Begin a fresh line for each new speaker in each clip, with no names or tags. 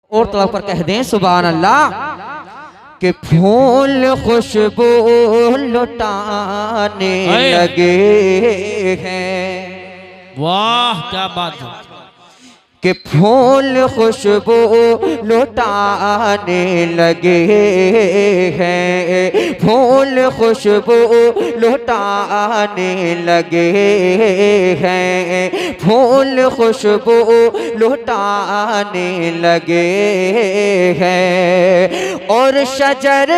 और तौर पर कह दें सुभान अल्लाह कि फूल खुशबू लुटाने लगे हैं।
वाह क्या बात है
कि फूल खुशबू लुटाने लगे हैं, फूल खुशबू लुटाने लगे हैं, फूल खुशबू लुटाने लगे हैं और शजर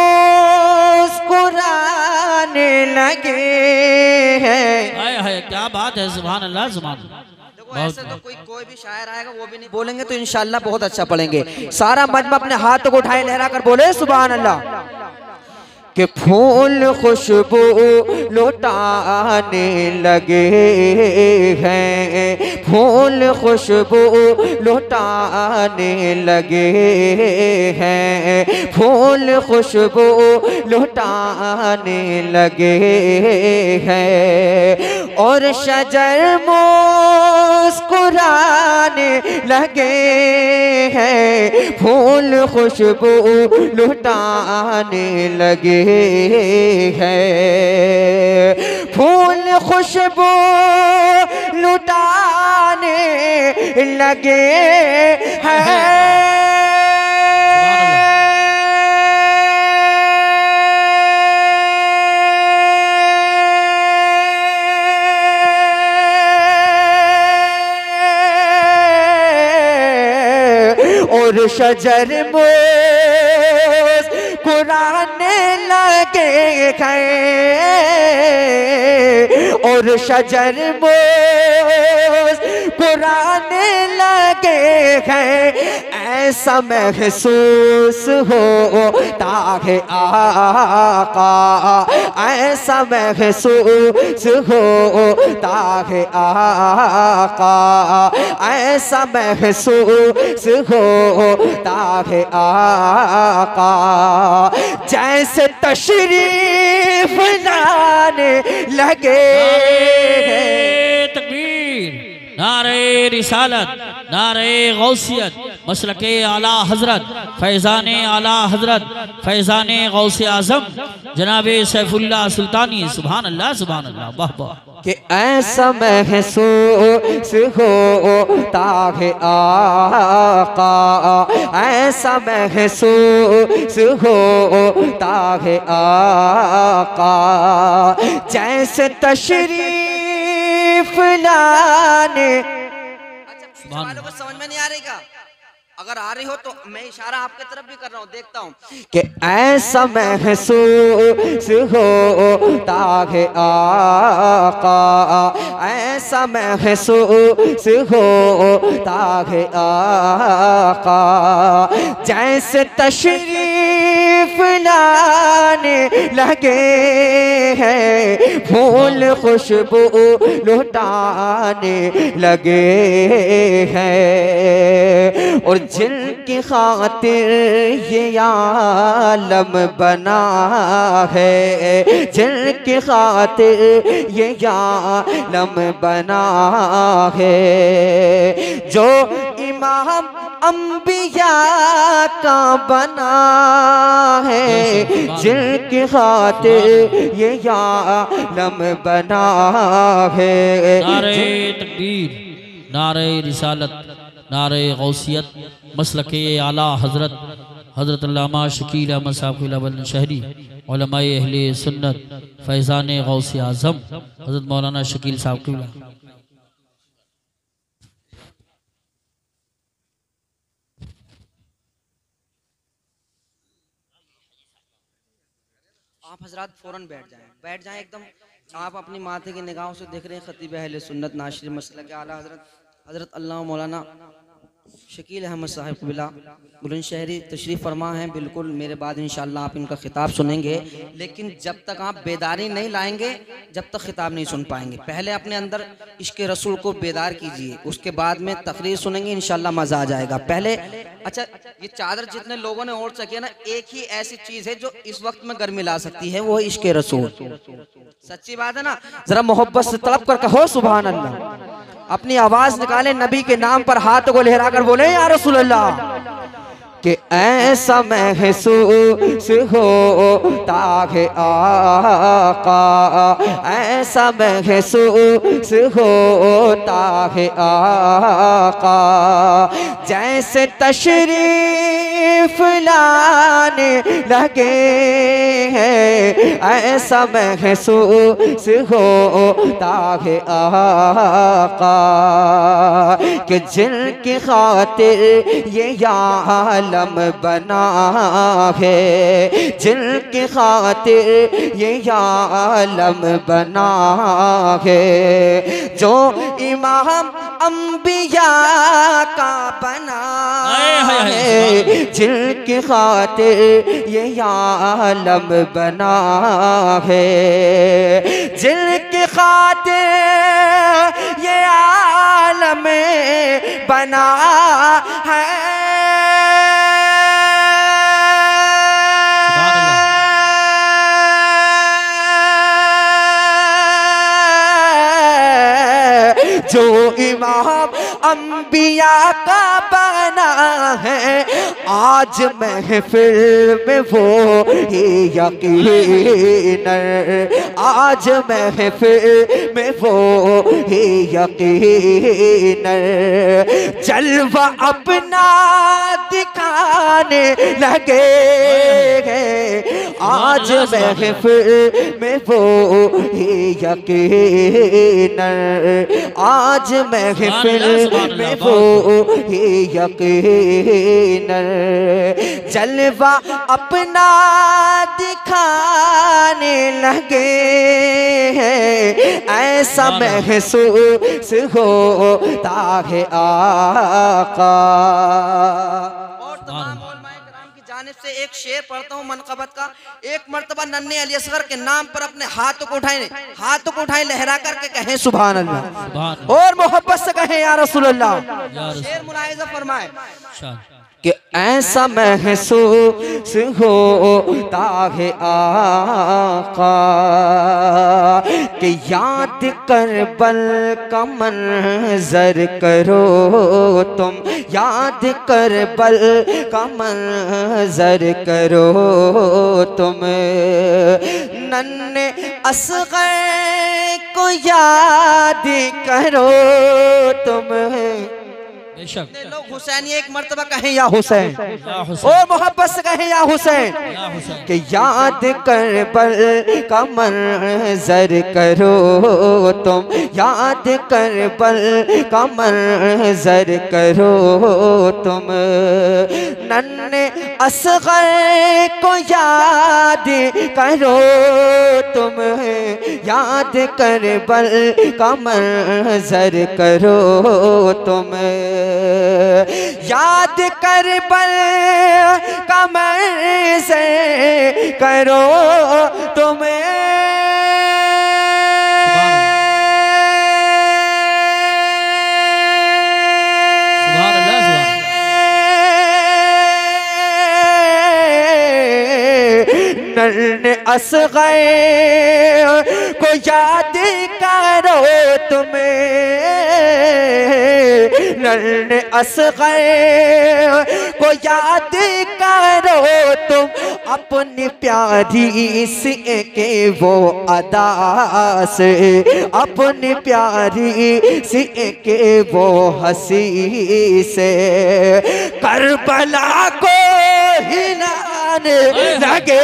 मुस्कुराने लगे हैं।
हाय हाय क्या बात है सुभान अल्लाह सुभान अल्लाह।
ऐसे तो कोई भी शायर आएगा वो भी नहीं बोलेंगे तो इंशाल्लाह बहुत अच्छा पढ़ेंगे। सारा मजमा अपने हाथों को उठाए लहरा कर बोले सुभान अल्लाह कि फूल खुशबू लुटाने लगे हैं, फूल खुशबू लुटाने लगे हैं, फूल खुशबू लुटाने लगे हैं और शजर मुस्कुराने लगे हैं, फूल खुशबू लुटाने लगे है, फूल खुशबू लुटाने लगे हैं और शजर मुस्कुराने लगे हैं और शजर मुस्कुराने लगे हैं। ऐसा महसूस होता है आका, ऐसा महसूस होता है आका, ऐसा महसूस होता है आका जैसे तशरीफ लाने लगे हैं।
तकबीर नारे रिसालत नारे गौसियत मसलके आला हजरत फैज़ान आला हजरत फैज़ान गौसे आजम जनाबे सैफुल्लाह सुल्तानी सुभान अल्लाह वाह वाह।
कि ऐसा महसूस होता है आका, ऐसा महसूस होता है आका जैसे तशरीफ लाने। अच्छा वालों को समझ में नहीं आ रही क्या? अगर आ रही हो तो मैं इशारा आपके तरफ भी कर रहा हूँ, देखता हूँ कि ऐसा महसूस होता है आका, ऐसा महसूस होता है आका जैसे तशरीफ लाने लगे हैं, फूल खुशबू लुटाने लगे हैं और जिनकी खातिर ये आलम बना है, जिनकी खातिर ये आलम बना है, जो इमाम अंबिया का बना है, जिनकी खातिर ये आलम बना है।
नारे तकबीर नारे रिसालत नारे गौसियत मसलके आला हजरत हजरत अल्लामा शकील अहमद साहब शहरी उलमाए अहले सुन्नत फैज़ान गौसे आज़म हजरत मौलाना शकील साहब की।
आप हजरात फौरन बैठ जाएं एकदम। आप अपनी माथे की निगाहों से देख रहे हैं खतीब अहले सुन्नत नाशिर मसलक आला हजरत अल्लामा मौलाना शकील अहमद साहब कबिला बुलंदशहरी तशरीफ़ फरमा हैं। बिल्कुल मेरे बाद इंशाअल्लाह आप इनका खिताब सुनेंगे, लेकिन जब तक आप बेदारी नहीं लाएंगे जब तक खिताब नहीं सुन पाएंगे। पहले अपने अंदर इश्क़ रसूल को बेदार कीजिए, उसके बाद में तकरीर सुनेंगे, इंशाअल्लाह मज़ा आ जाएगा। पहले अच्छा ये चादर जितने लोगों ने ओढ़ सके ना, एक ही ऐसी चीज़ है जो इस वक्त में गर्मी ला सकती है, वो है इश्क़ रसूल। सच्ची बात है ना, ज़रा मोहब्बत से तड़प कर कहो सुभान अल्लाह। अपनी आवाज निकाले, नबी के नाम पर हाथ को लहरा कर बोले या रसूल अल्लाह।
कि ऐसा महसूस होता है आका, ऐसा महसूस होता है आका, जैसे तशरीफ लाने लगे हैं, ऐसा महसूस होता है आका, कि जिनकी खातिर ये आलम बना है, जिनकी खातिर ये आलम बना है, जो इमाम अंबिया का बना है, जिनकी खातिर ये आलम बना है, जिनकी खातिर ये आलम बना है। जो इमाम अंबिया का बना है, आज महफिल में वो ही यकीन, आज महफिल में वो ही यकीन, जलवा अपना दिखाने लगे हैं, आज महफिल में वो ही यकीन, आज महफिल में वो ही यकीन, जलवा अपना दिखाने लगे हैं, ऐसा महसूस होता है आका।
और तमाम उलमाए किराम की जानिब से एक शेर पढ़ता हूँ मनक़बत का। एक मर्तबा नन्हे अली असगर के नाम पर अपने हाथों को उठाए लहरा करके कहें सुभान अल्लाह, और मोहब्बत से कहें या रसूल अल्लाह। शेर मुलाहिज़ा फरमाए कि ऐसा महसूस होता है आका, कि याद करबल का मंजर करो तुम, याद करबल का मंजर करो तुम, नन्हे असगर को याद करो तुम। लोग हुसैन एक मर्तबा कहें या हुसैन, और मोहब्बत से कहें या हुसैन, कि याद करबल का मंजर करो तुम, याद करबल का मंजर करो तुम, नन्हे असगर को याद करो तुम, याद करबल का मंजर करो तुम, याद करबल का मंजर करो तुम्हें। नन्हे असगर को याद करो तुम्हें, नन्हे असगर को याद करो तुम, अपनी प्यारी सी के वो अदा से, अपनी प्यारी सी के वो हंसी से, करबला को हिलाने लगे।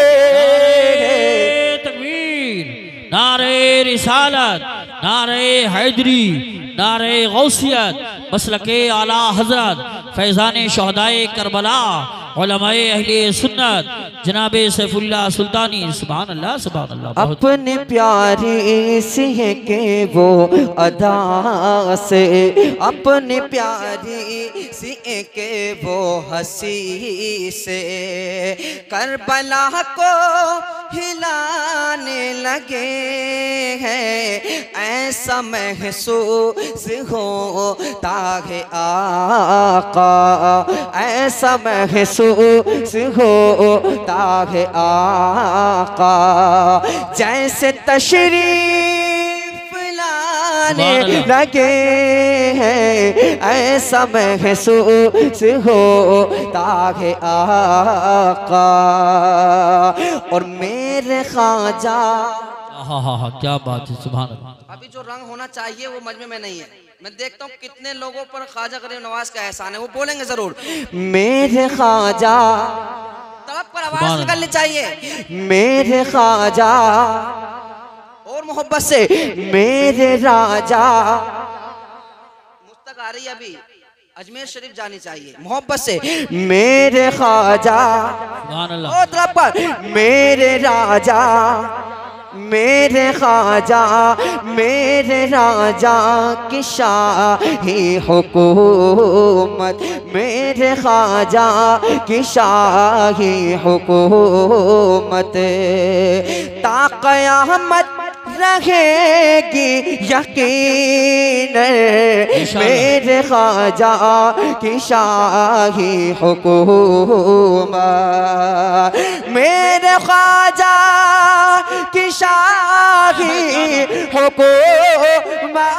तकबीर, नारे रिसालत, नारे हैदरी, नारे गौसियत, मसलके आला हजरत फैज़ान शहदाए करबला, उलमाए अहले सुन्नत जनाबे सैफुल्लाह सुल्तानी। सुभान अल्लाह, सुभान अल्लाह।
अपने प्यारी सी के वो अदा से, अपने प्यारी सी के वो हंसी से, करबला को हिलाने लगे हैं, ऐसा महसूस होता है आका, ऐसा महसूस होता है आका, जैसे तशरीफ आने लगे हैं, ऐसा महसूस होता है आका। और मेरे ख्वाजा,
हाँ, क्या बात है, सुभान अल्लाह।
अभी जो रंग होना चाहिए वो मजमे में नहीं है। मैं देखता हूँ कितने लोगों पर ख्वाजा गरीब नवाज का एहसान है, वो बोलेंगे जरूर
मेरे ख्वाजा,
तड़प कर आवाज निकलनी चाहिए,
मेरे ख्वाजा, और मोहब्बत से मेरे राजा। मुस्तक आ रही है अभी, अजमेर शरीफ जानी चाहिए मोहब्बत से, मेरे ख्वाजा,
सुभान अल्लाह।
और तड़प कर मेरे राजा, मेरे ख्वाजा, मेरे राजा की शाही हुकूमत, मेरे ख्वाजा की शाही हुकूमत ता क़यामत रहेगी यकीन, मेरे ख्वाजा की शाही हुकूमत, मेरे ख्वाजा की शाही हुकूमत।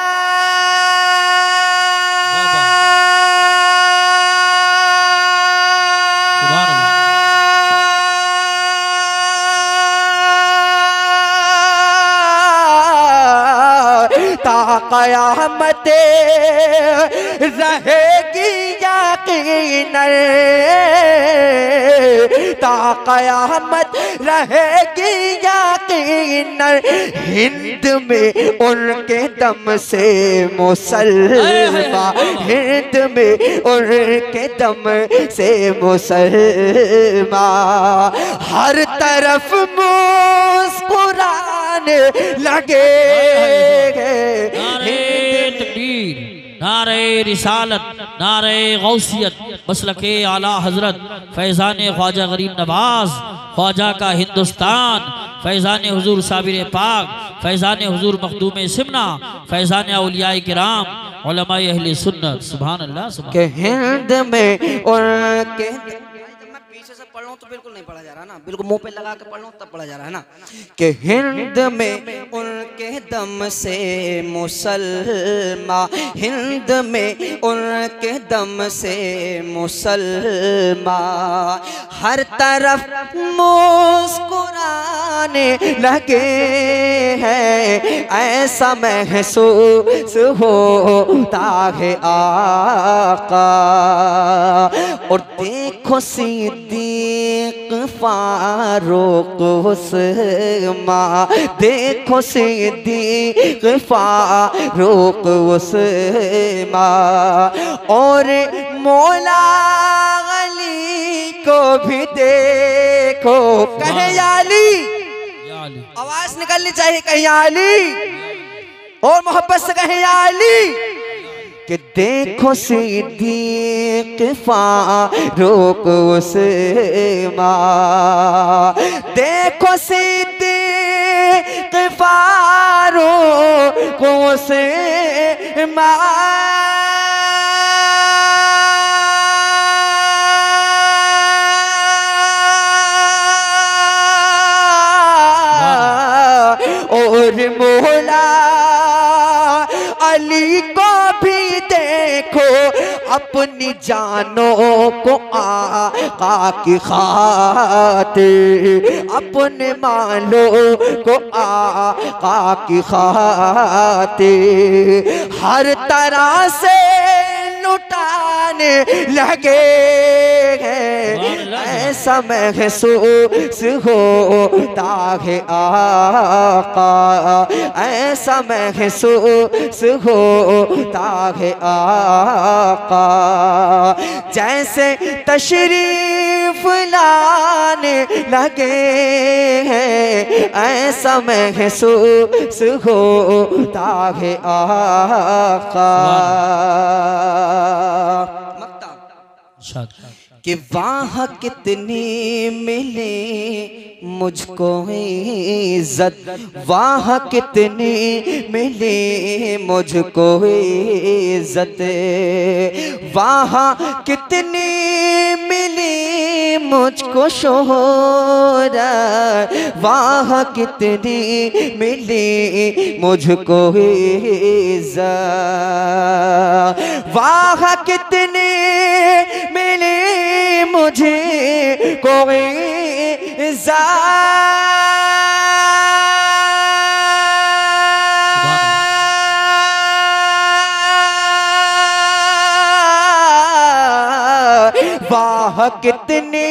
क़यामत रहेगी यकीनन, ता क़यामत रहेगी यकीनन, हिंद में उनके दम से मुसलमान, हिंद में उनके दम से मुसलमान, हर तरफ मुस्कुराने लगे।
नारे तकबीर, नारे रिसालत, नारे गौसियत, मसलके आला हजरत फैज़ान ख्वाजा गरीब नवाज, ख्वाजा का हिंदुस्तान, फैज़ान हुजूर साबिर पाक, फैज़ान हुजूर मखदूम सिमना, फैज़ान औलियाए किराम, उलमाए अहले सुन्नत। सुभान अल्लाह, सुभान
के हिंद में उनके, पीछे से पढ़ रहा हूँ तो बिल्कुल नहीं पढ़ा जा रहा ना, बिल्कुल मुंह पे लगा के पढ़ रहा हूँ तब पढ़ा जा रहा है ना। कि हिंद में उनके दम से मुसलमान, हिंद में उनके दम से मुसलमान, हर तरफ मुस्कुराने लगे हैं, ऐसा महसूस होता है आका। और देखो सिद्दीक फारूक उस्मान, देखो सिद्दीक फारूक उस्मान, और मौला अली को भी देखो। कहे या अली, आवाज निकलनी चाहिए, कहे या अली, और मोहब्बत से कहे या अली। कि देखो सिद्दीक फारूक उस्मान, देखो सिद्दीक फारूक उस्मान, और मौला अली को भी देखो, अपनी जानों को आका की खातिर, अपने मालों को आका की खातिर, हर तरह से लुटाने लगे हैं, ऐसा महसूस होता है आका, ऐसा महसूस होता है आका। जैसे तशरीफ लाने लगे हैं, ऐसा महसूस होता है आका। कि वहाँ कितनी मिले मुझको इज्जत, वहाँ कितनी मिले मुझको इज्जत, वहाँ कितनी मिली मुझको शोहरत, वाह कितनी मिली मुझको इज़्ज़त, वाह कितनी मिली मुझे कोई वाह कितनी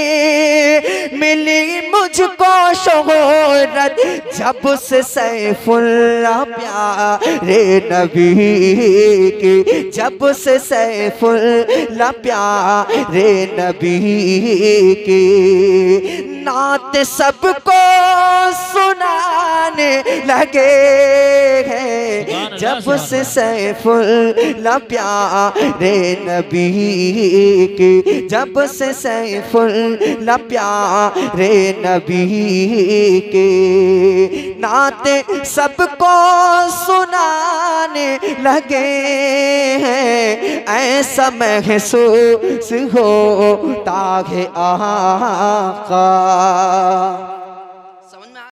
मिली मुझको शोहरत, जब से सैफुल्लाह प्यारे नबी की, जब से सैफुल्लाह प्यारे नबी की नात सबको सुनाने लगे हैं, जब से सैफुल्लाह प्यारे नबी की, जब से सैफुल्लाह प्यारे नबी के नाते सबको सुनाने लगे हैं, ऐसा महसूस होता है आका